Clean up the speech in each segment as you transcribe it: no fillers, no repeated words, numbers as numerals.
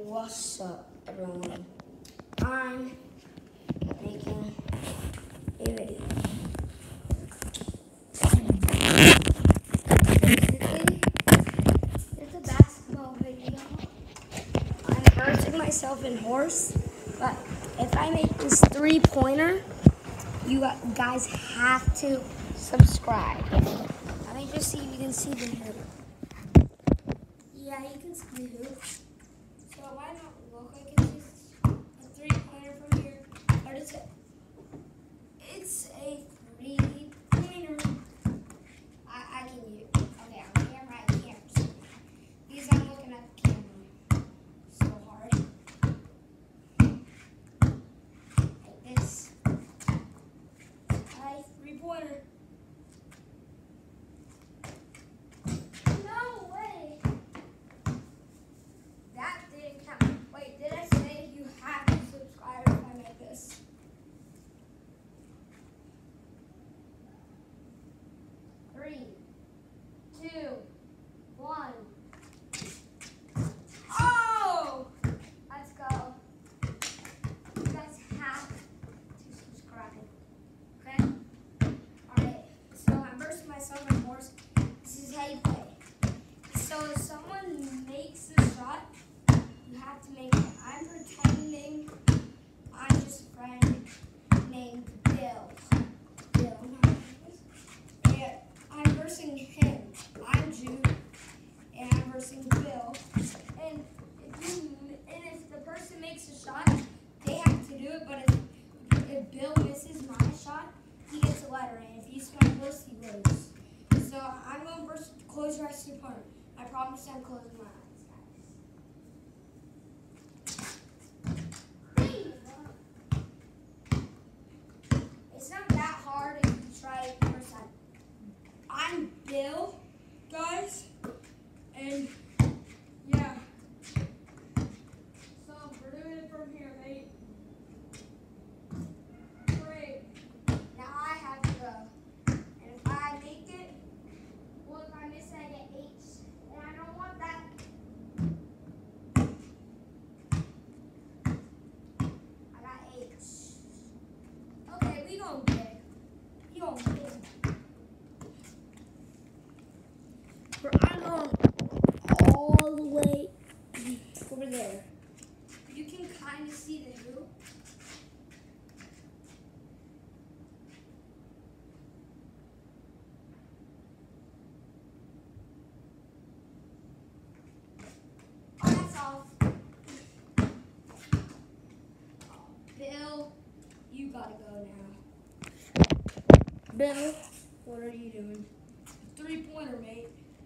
What's up, everyone? I'm making a video. Basically, it's a basketball video. I'm immersing myself in horse, but if I make this three-pointer, you guys have to subscribe. Let me just see if you can see the hoop. Yeah, you can see the hoop. So why not look like it's just a three-pointer from here? Or is it? It's a three-pointer. I can use. Okay, on camera I can't see. Because I'm looking at the camera so hard. Like this. Alright, three-pointer. No way. That didn't count. Wait, did I say you have to subscribe if I make this? 3, 2, 1. Oh! Let's go. You guys have to subscribe. Okay? Alright, so I'm immersing myself in horse. This is how you play. So if someone makes a shot, you have to make it. I'm pretending I'm just a friend named Bill. Bill. And I'm versing him. I'm Jude, and I'm versing Bill. And if the person makes a shot, they have to do it. But if Bill misses my shot, he gets a letter. And if he's my horse, he loses. So I'm going to close your eyes to your opponent. I promise I'm closing my eyes, guys. It's not that hard if you try it the first time. I'm Bill, guys, and yeah. So we're doing it from here, mate. Great. Now I have to go. And if I make it, well, if I miss it, I get 8. And I don't want that. I got 8. Okay, we gon' big. We gon' big. I'm going all the way over there. You can kind of see the hoop. Oh, that's off. Oh, Bill, you gotta go now. Bill, what are you doing? Three-pointer, mate.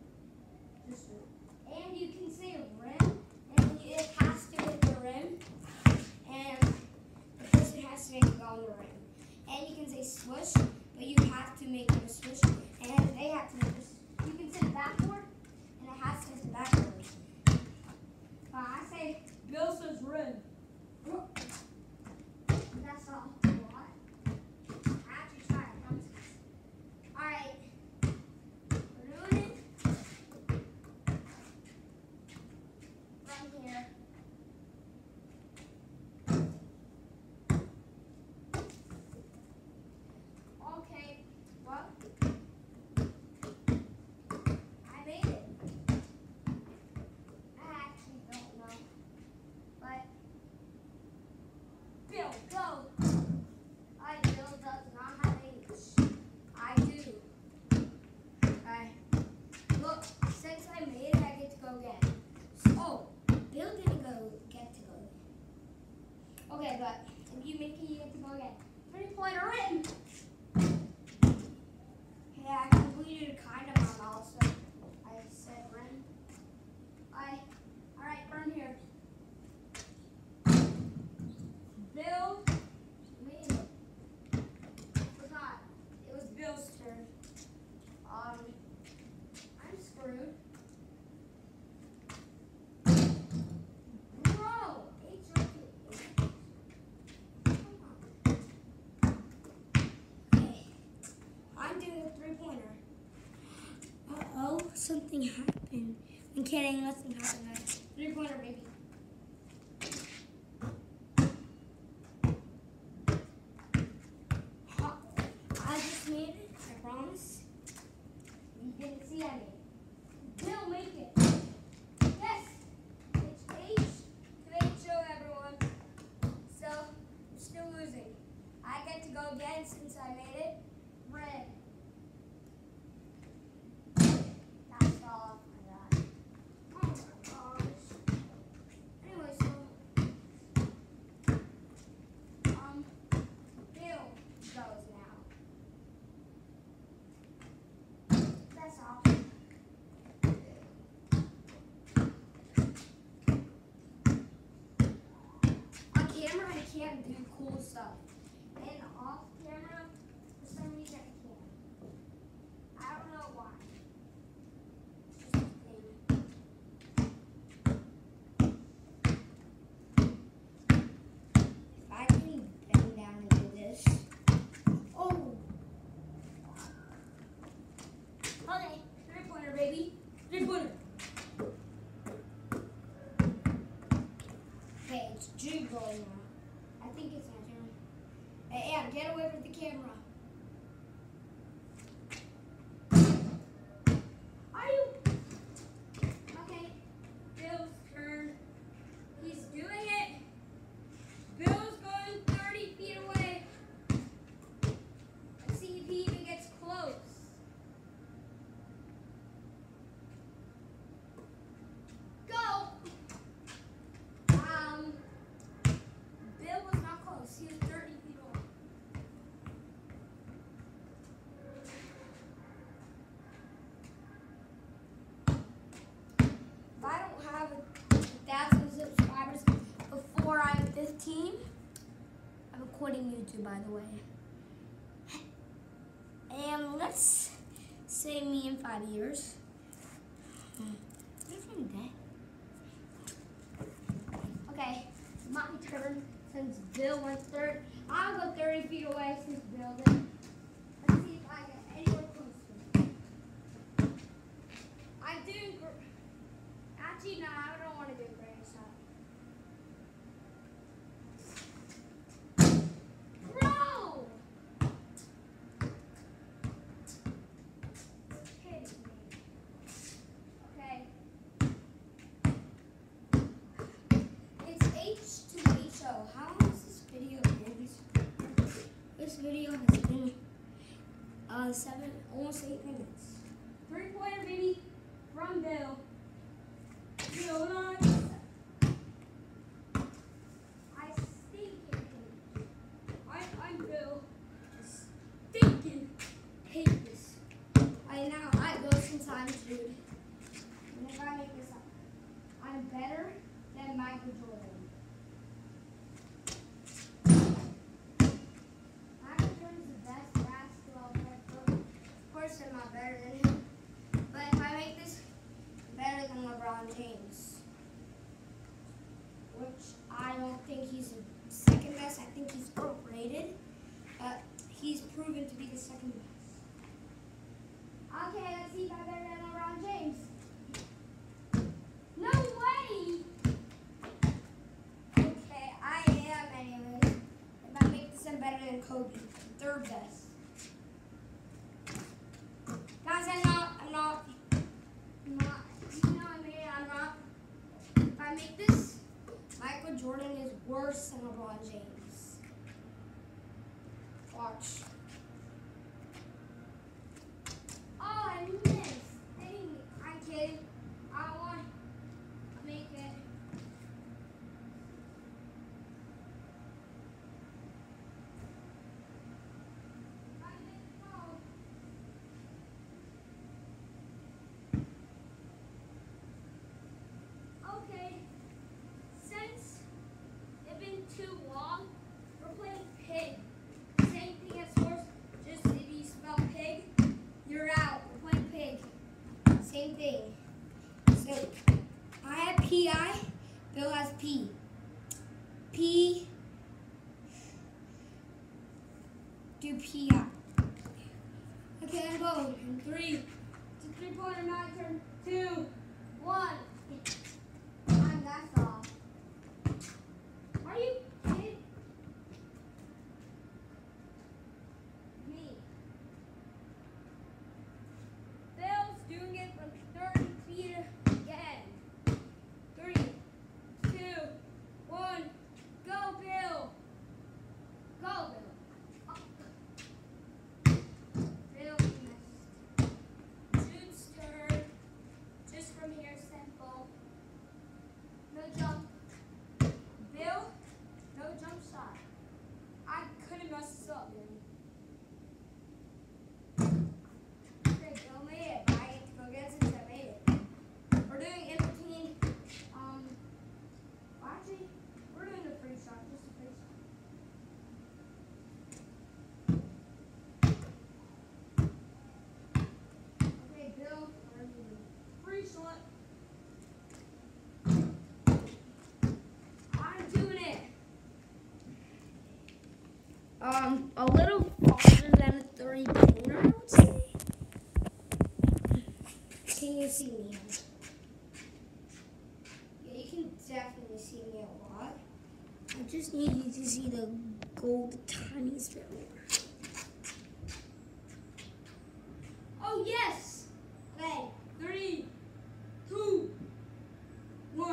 And you can say a rim, and it has to hit the rim, and the person has to make it go on the rim. And you can say swoosh, but you have to make it a swoosh, and they have to make it. You can say backward, and it has to hit the backward. I say Bill says rim. That's all. I have to try it. All right. We're doing it. Here. Okay, well, I made it. I actually don't know, but Bill, go. Bill does not have English. I do. Okay. Look, since I made it, I get to go again. Oh. Bill didn't get to go. Okay, but if you make it, you get to go again. Three-pointer in. Yeah, I completed kind of my milestone. I said run. All right, run here. Bill made it. Forgot. It was Bill's turn. I'm screwed. Something happened. I'm kidding, nothing happened. Three-pointer, baby. do cool stuff. And off camera, for some reason I can't. I don't know why. It's just a thing. If I can bend down and do this. Oh! Okay, 3-pointer, baby. 3-pointer. Okay, it's Jude going now. I think it's my turn. Hey, Ann, get away from the camera. Are you? Okay, Bill's turn. He's doing it. Bill's going 30 feet away. Let's see if he even gets close. Go! Bill was not close. He was 30 feet away. If I don't have 1,000 subscribers before I'm 15, I'm quitting YouTube, by the way. And let's say me in 5 years. Okay, my turn. Since Bill went third, I'll go 30 feet away since Bill did. Let's see if I get anywhere close to him. I'm doing actually, no, I don't want to do a granny shot. Bro! Kidding me. Okay. It's H2HO. How long has this video been? This video has been almost 8 minutes. 3-pointer, baby, from Bill. Bill, not. I stinking hate. I'm Bill. Stinking hate this. Now I go since I'm Jude. And if I make this up, I'm better than Michael Jordan. Michael Jordan's the best basketball player. Of course, I'm not better than him. But if I make this, I'm better than LeBron James. Which I don't think he's the second best. I think he's overrated. But he's proven to be the second best. Okay, let's see if I'm better than LeBron James. No way! Okay, I am anyways. If I make this, I'm better than Kobe, third best. Guys, I'm not. You know I made it, I'm not. If I make this, Michael Jordan is worse than LeBron James. Watch. Oh, I missed. Dang, I'm kidding. I want to make it. I didn't know. Okay, since it's been too long, we're playing pig. Same thing as horse, just if you smell pig, you're out. We're playing pig. Same thing. So I have PI, Bill has P. P, do PI. Okay, I'm going. In 3, it's a 3-pointer, my turn. 2, 1. That's all. Are you kidding me? Bill's doing it from 30 feet again. 3, 2, 1, go Bill! Go Bill! Oh. Bill missed. Jude's turn. Just from here, simple. A little farther than a 3-pointer, I would say. Can you see me? Yeah, you can definitely see me a lot. I just need you to see the gold the tiniest bit more. Oh, yes! Okay, 3, 2, 1.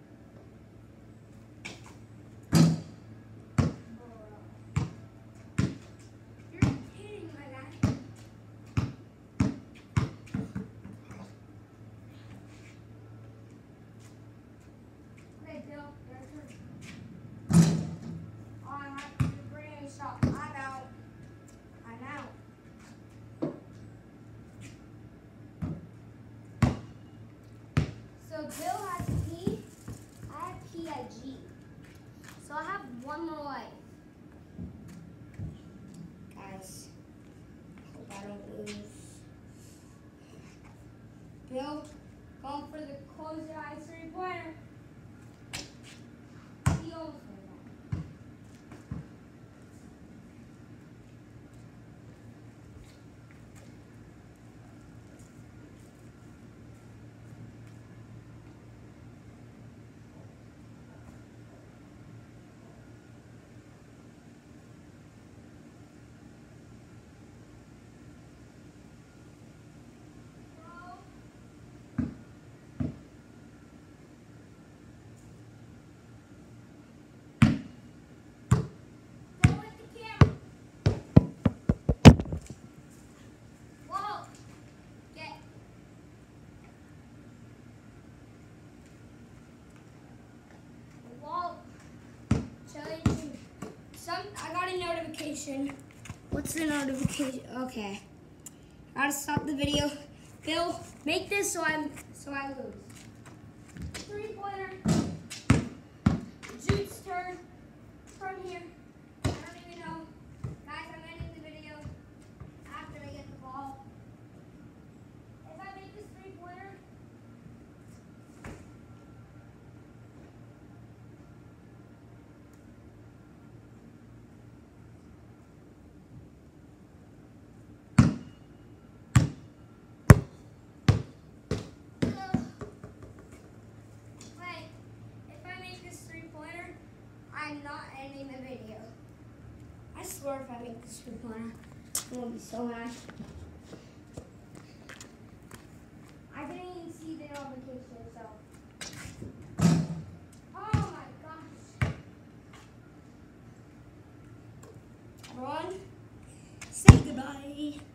You're kidding, my guy. Okay, Bill, your turn. Oh, I have to bring a shot. I'm out. I'm out. So Bill has P. I have PIG. So I have one more life. Guys, hope I don't lose. Bill, going for the close your eyes 3-pointer. He almost made that. I got a notification. What's the notification? Okay. I gotta stop the video. Bill, make this so I lose. 3-pointer. Jude's turn. From here. I don't even know. Guys, I'm ending the video after I get the ball. If I make this 3-pointer, I'm not ending the video. I swear if I make this 3-pointer, I'm gonna be so mad. I didn't even see the notification, so. Oh my gosh. Ron, say goodbye.